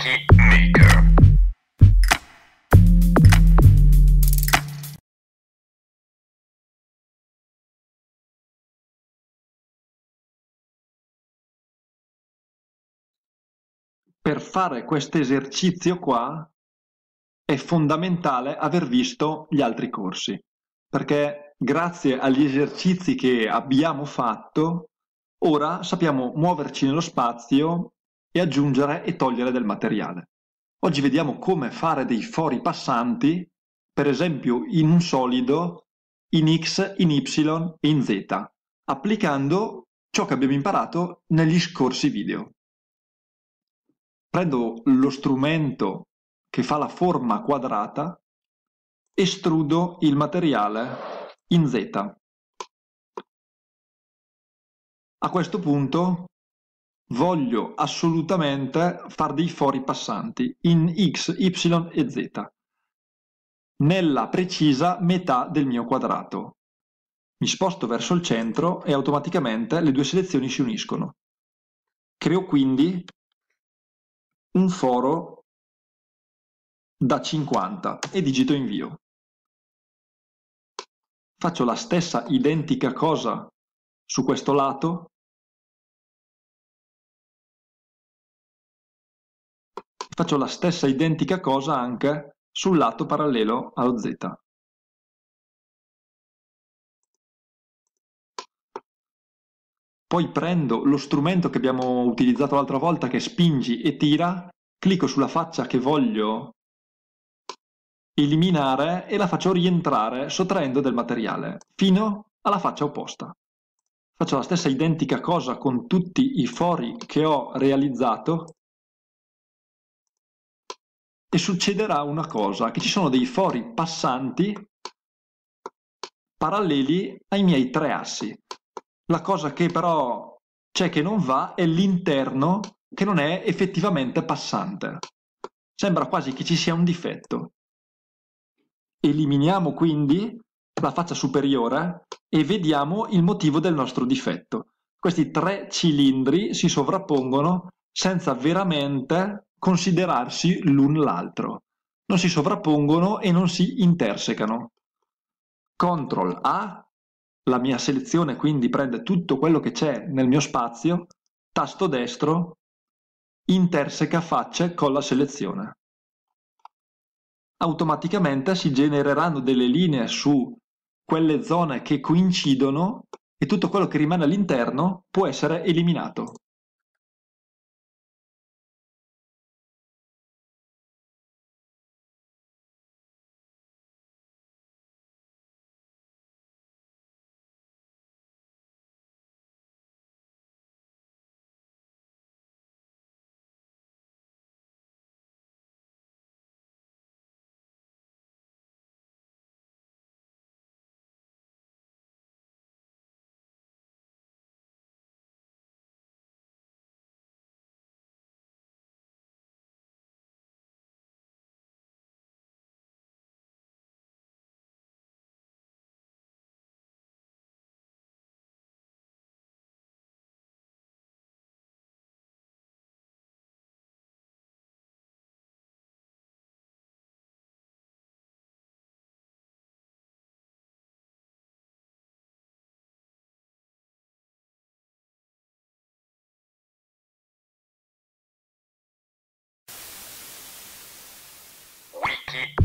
Wikmaker. Per fare questo esercizio qua è fondamentale aver visto gli altri corsi, perché grazie agli esercizi che abbiamo fatto, ora sappiamo muoverci nello spazio e aggiungere e togliere del materiale. Oggi vediamo come fare dei fori passanti, per esempio in un solido, in X, in Y e in Z, applicando ciò che abbiamo imparato negli scorsi video. Prendo lo strumento che fa la forma quadrata, estrudo il materiale in Z. A questo punto voglio assolutamente fare dei fori passanti in X, Y e Z, nella precisa metà del mio quadrato. Mi sposto verso il centro e automaticamente le due selezioni si uniscono. Creo quindi un foro da 50 e digito invio. Faccio la stessa identica cosa su questo lato, faccio la stessa identica cosa anche sul lato parallelo allo Z. Poi prendo lo strumento che abbiamo utilizzato l'altra volta, che spingi e tira, clicco sulla faccia che voglio eliminare e la faccio rientrare sottraendo del materiale fino alla faccia opposta. Faccio la stessa identica cosa con tutti i fori che ho realizzato e succederà una cosa, che ci sono dei fori passanti paralleli ai miei tre assi. La cosa che però c'è che non va è l'interno che non è effettivamente passante. Sembra quasi che ci sia un difetto. Eliminiamo quindi la faccia superiore e vediamo il motivo del nostro difetto. Questi tre cilindri si sovrappongono senza veramente considerarsi l'un l'altro. Non si sovrappongono e non si intersecano. Ctrl A, la mia selezione quindi prende tutto quello che c'è nel mio spazio, tasto destro, interseca facce con la selezione. Automaticamente si genereranno delle linee su quelle zone che coincidono e tutto quello che rimane all'interno può essere eliminato. Wikmaker.